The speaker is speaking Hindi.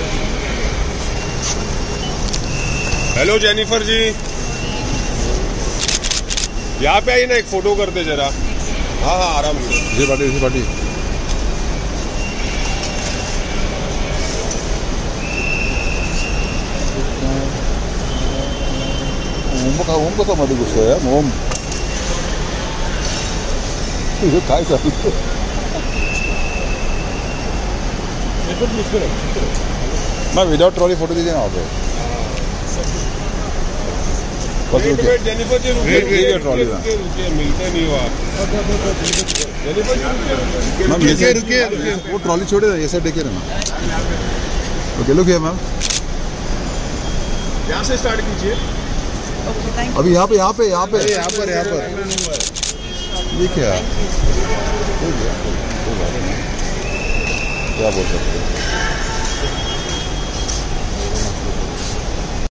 हेलो जेनिफर जी, यहाँ पे आइए ना, एक फोटो करते जरा। हाँ हाँ आराम से। जी पार्टी, जी पार्टी। ओम कसा मध्ये घुसतोय ओम? काय चालू? मैं विदाउट ट्रॉली फोटो दीजिए ना आप। जेनिफर जी रुकिए, ट्रॉली में मिलते नहीं हो आप। मैम रुकिए, वो ट्रॉली छोड़े ये साइड देखिए ना। ओके लुक हियर मैम, यहाँ से स्टार्ट कीजिए। अभी यहाँ पे यहाँ पर ये क्या क्या बोल सकते हैं?